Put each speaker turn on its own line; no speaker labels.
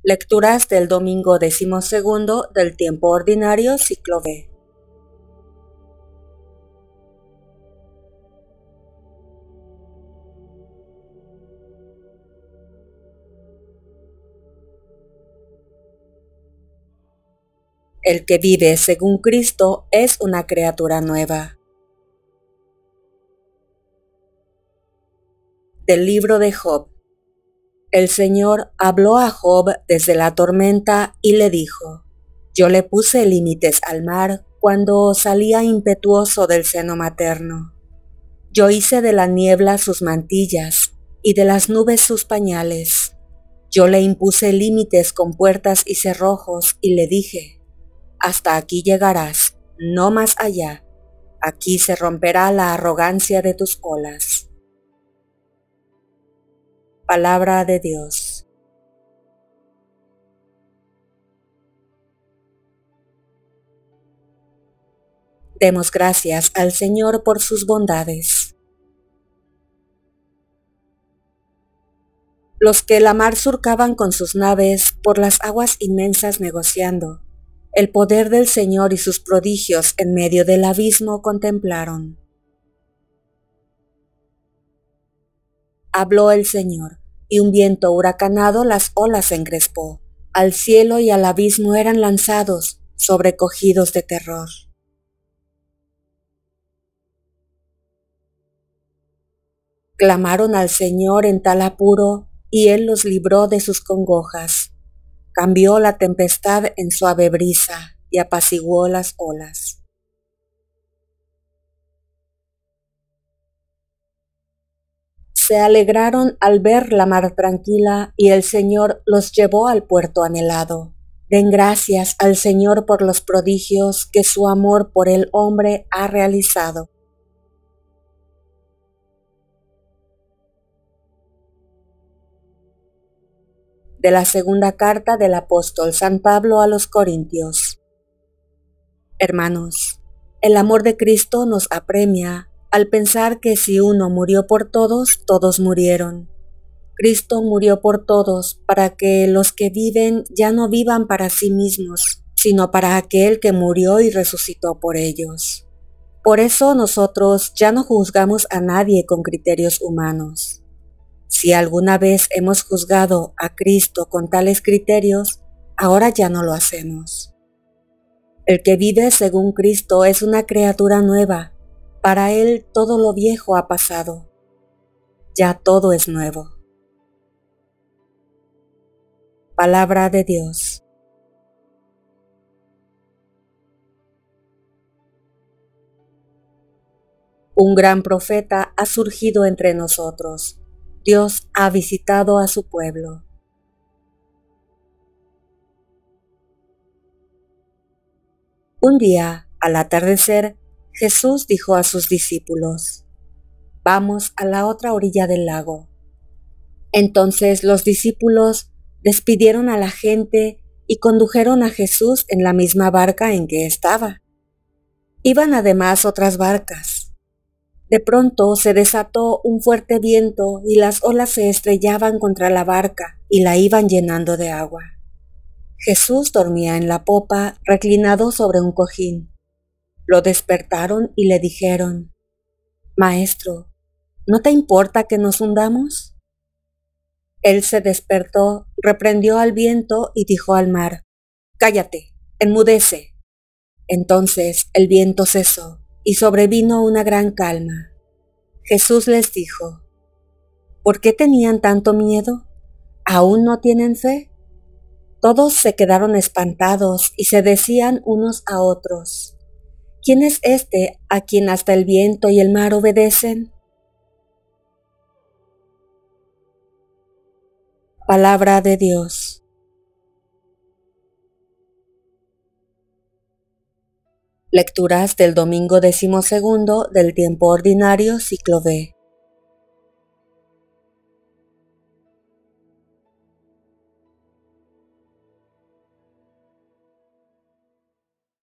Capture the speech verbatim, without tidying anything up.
Lecturas del domingo decimosegundo del tiempo ordinario, ciclo B. El que vive según Cristo es una criatura nueva. Del libro de Job. El Señor habló a Job desde la tormenta y le dijo: Yo le puse límites al mar cuando salía impetuoso del seno materno. Yo hice de la niebla sus mantillas y de las nubes sus pañales. Yo le impuse límites con puertas y cerrojos y le dije: Hasta aquí llegarás, no más allá. Aquí se romperá la arrogancia de tus olas. Palabra de Dios. Demos gracias al Señor por sus bondades. Los que la mar surcaban con sus naves por las aguas inmensas negociando, el poder del Señor y sus prodigios en medio del abismo contemplaron. Habló el Señor, y un viento huracanado las olas encrespó. Al cielo y al abismo eran lanzados, sobrecogidos de terror. Clamaron al Señor en tal apuro, y Él los libró de sus congojas. Cambió la tempestad en suave brisa, y apaciguó las olas. Se alegraron al ver la mar tranquila, y el Señor los llevó al puerto anhelado. Den gracias al Señor por los prodigios que su amor por el hombre ha realizado. De la segunda carta del apóstol San Pablo a los Corintios. Hermanos, el amor de Cristo nos apremia al pensar que si uno murió por todos, todos murieron. Cristo murió por todos para que los que viven ya no vivan para sí mismos, sino para aquel que murió y resucitó por ellos. Por eso nosotros ya no juzgamos a nadie con criterios humanos. Si alguna vez hemos juzgado a Cristo con tales criterios, ahora ya no lo hacemos. El que vive según Cristo es una criatura nueva. Para él todo lo viejo ha pasado. Ya todo es nuevo. Palabra de Dios. Un gran profeta ha surgido entre nosotros. Dios ha visitado a su pueblo. Un día, al atardecer, Jesús dijo a sus discípulos: Vamos a la otra orilla del lago. Entonces los discípulos despidieron a la gente y condujeron a Jesús en la misma barca en que estaba. Iban además otras barcas. De pronto se desató un fuerte viento y las olas se estrellaban contra la barca y la iban llenando de agua. Jesús dormía en la popa, reclinado sobre un cojín. Lo despertaron y le dijeron: Maestro, ¿no te importa que nos hundamos? Él se despertó, reprendió al viento y dijo al mar: Cállate, enmudece. Entonces el viento cesó y sobrevino una gran calma. Jesús les dijo: ¿Por qué tenían tanto miedo? ¿Aún no tienen fe? Todos se quedaron espantados y se decían unos a otros: ¿Quién es este a quien hasta el viento y el mar obedecen? Palabra de Dios. Lecturas del domingo decimosegundo del tiempo ordinario, ciclo B.